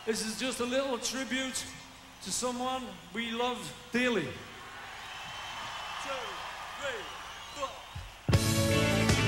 This is just a little tribute to someone we love dearly. 2, 3, 4.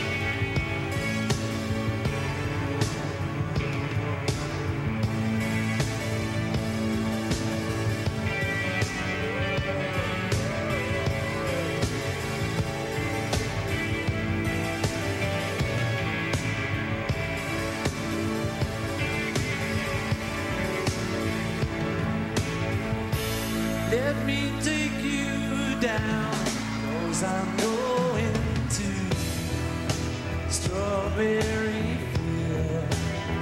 Let me take you down, 'cause I'm going to Strawberry Field.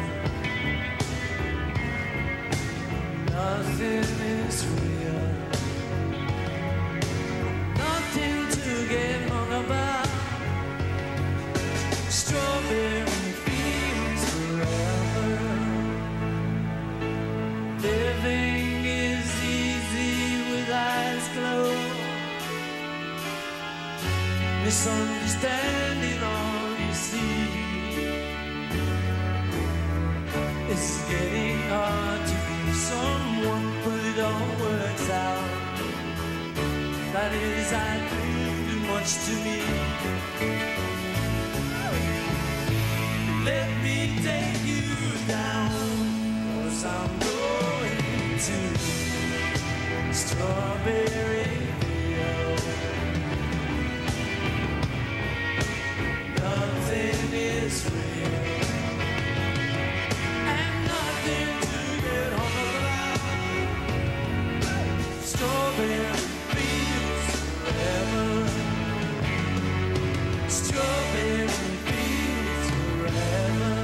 Nothing is real, nothing to get hung about. Strawberry Fields forever. Living is easy with eyes closed. Misunderstanding all you see. It's getting hard to be someone, but it all works out. That is, I dream too much to me. Let me take you down, 'cause I'm going to Strawberry Field. Nothing is real, and nothing to get hung about. Strawberry Fields forever. Strawberry Fields forever.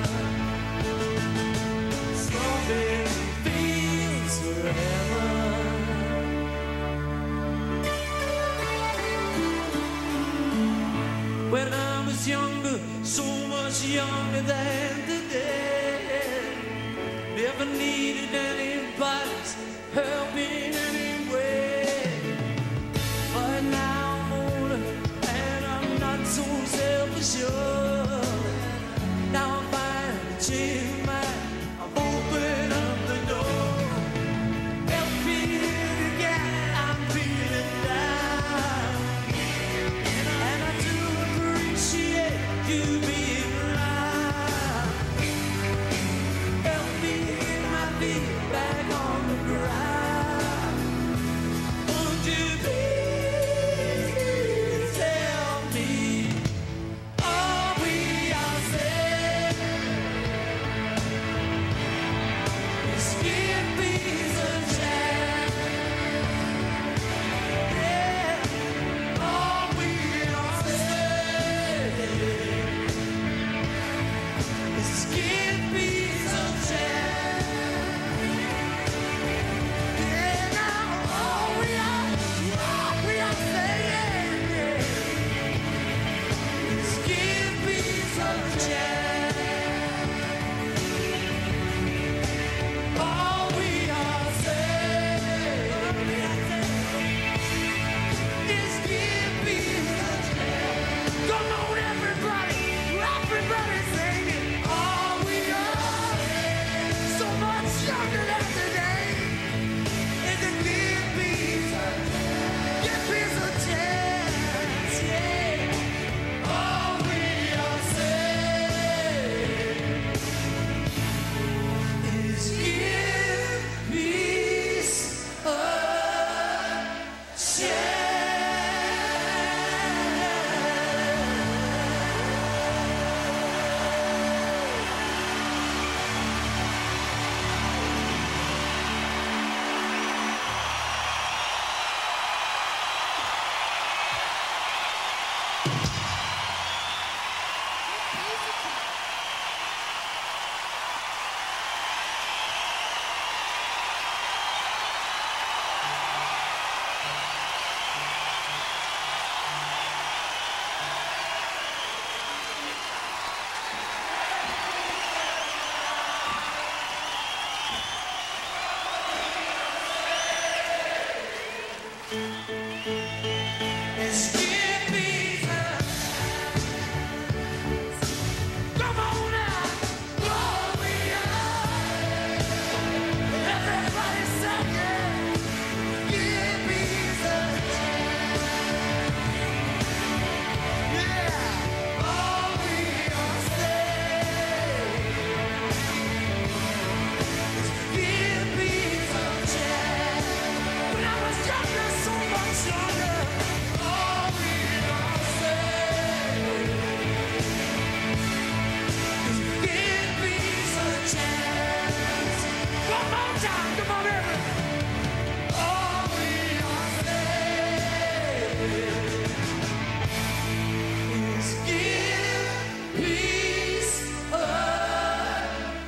Strawberry Fields forever. When I was younger, so much younger than today, never needed anybody's help in any way. But now I'm older and I'm not so self-assured. Now I'm finally changed my mind, I'm open up the door. Help me again, I'm feeling down. And I do appreciate you being around. Help me get my feet back on the ground. Won't you please tell me, are we ourselves?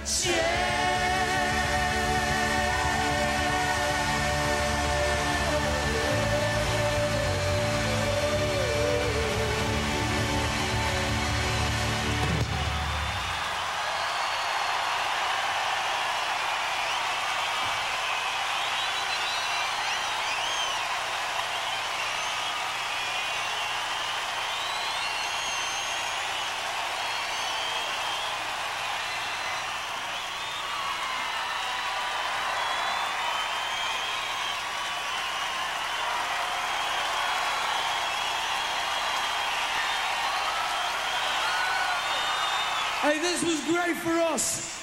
Hey, this was great for us.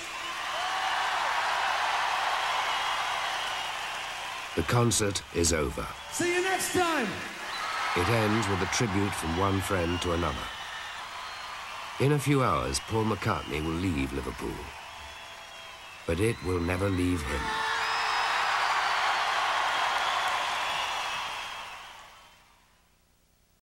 The concert is over. See you next time. It ends with a tribute from one friend to another. In a few hours, Paul McCartney will leave Liverpool. But it will never leave him.